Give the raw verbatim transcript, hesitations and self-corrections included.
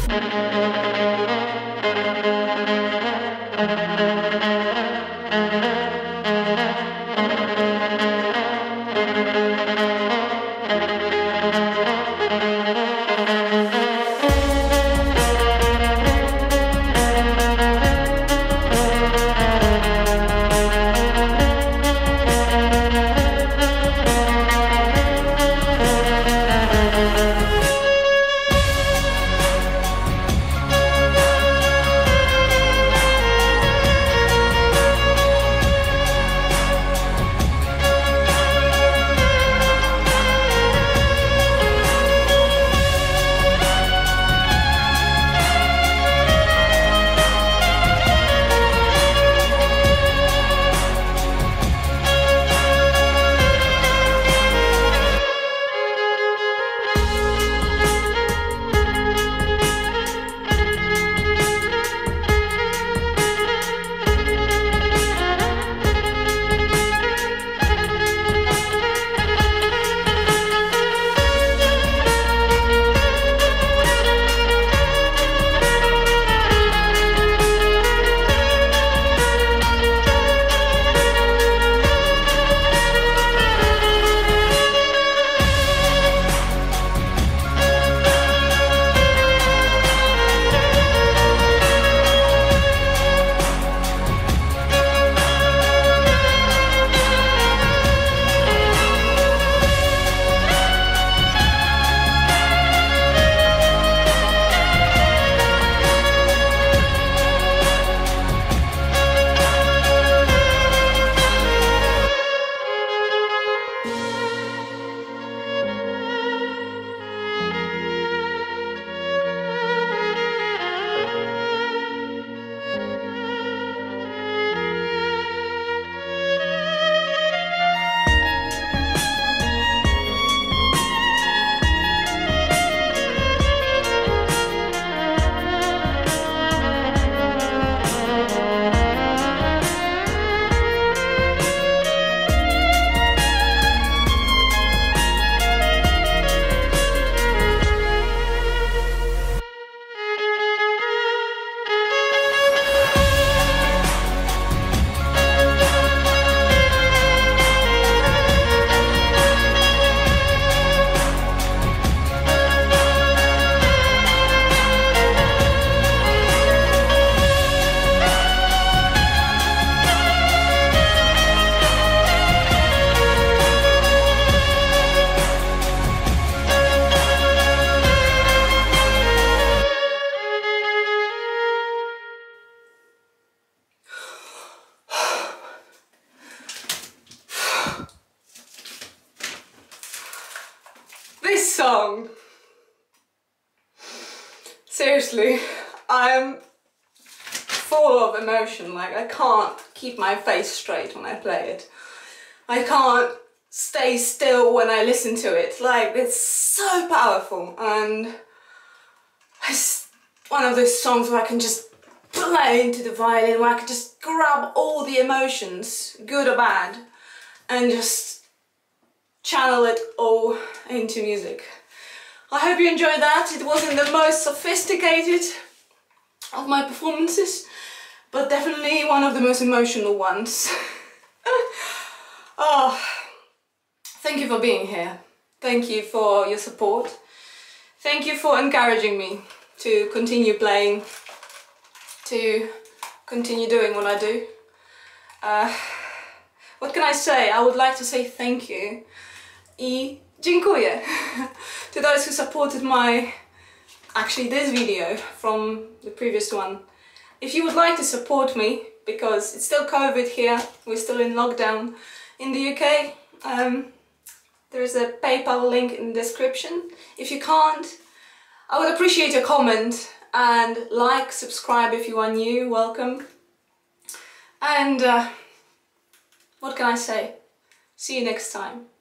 This song, seriously, I'm full of emotion. Like, I can't keep my face straight when I play it. I can't stay still when I listen to it. Like, it's so powerful, and it's one of those songs where I can just play into the violin, where I can just grab all the emotions, good or bad, and just channel it all into music. I hope you enjoyed that. It wasn't the most sophisticated of my performances, but definitely one of the most emotional ones. Oh, thank you for being here. Thank you for your support. Thank you for encouraging me to continue playing, to continue doing what I do. Uh, what can I say? I would like to say thank you I dziękuję to those who supported my, actually this video from the previous one. If you would like to support me, because it's still COVID here, we're still in lockdown in the U K, um, there is a PayPal link in the description. If you can't, I would appreciate a comment, and like, subscribe if you are new, welcome. And uh, what can I say? See you next time.